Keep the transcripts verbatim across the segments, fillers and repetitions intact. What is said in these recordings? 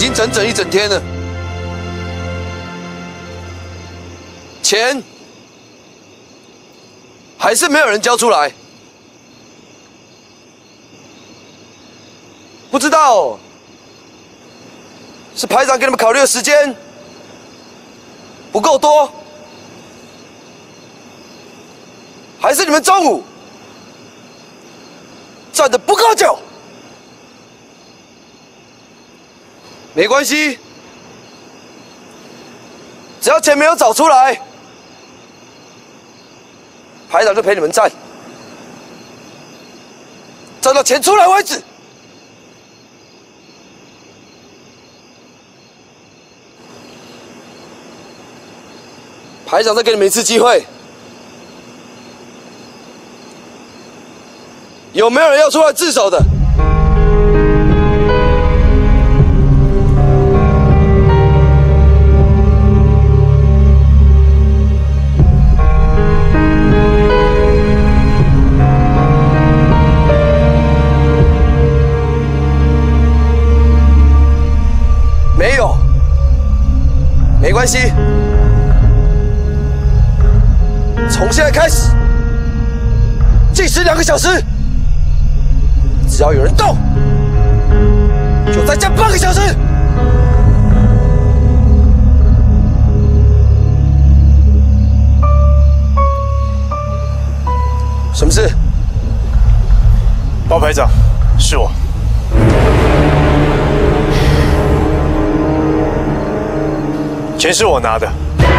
经整整一整天了，钱还是没有人交出来，不知道是排长给你们考虑的时间不够多，还是你们中午站得不够久？没关系，只要钱没有找出来，排长就陪你们站，站到钱出来为止。排长再给你们一次机会，有没有人要出来自首的？没有，没关系。从现在开始，计时两个小时，只要有人动，就再加半个小时。什么事？ 包排长，是我。钱是我拿的。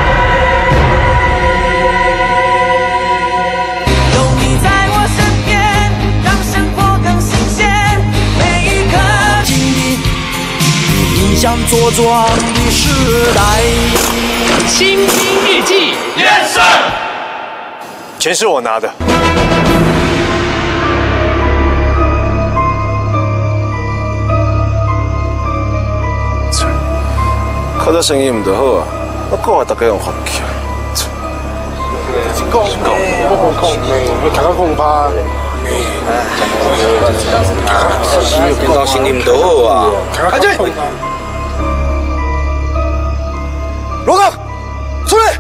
像茁壮的时代。 新兵日记， 验证。钱是我拿的。 靠这声音唔就好啊！我讲话大家用发起。 讲讲，我讲讲，大家讲怕。 平常心情唔好啊！ 安静！罗刚，出来！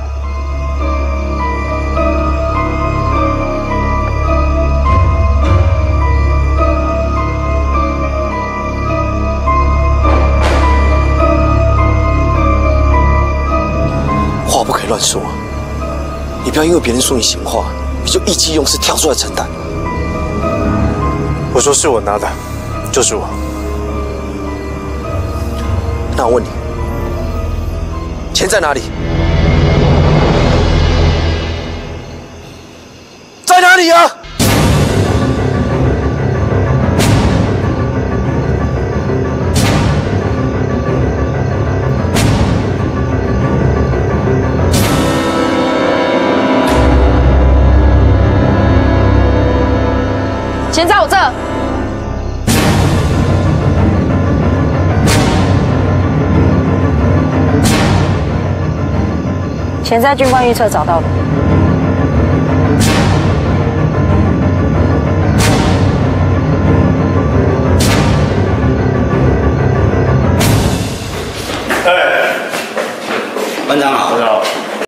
话不可以乱说，你不要因为别人说你闲话，你就意气用事跳出来承担。 我说是我拿的，就是我。 那我问你，钱在哪里？在哪里啊？ 钱在我这。 钱在军官预测找到的。 哎，班长好。 班长好。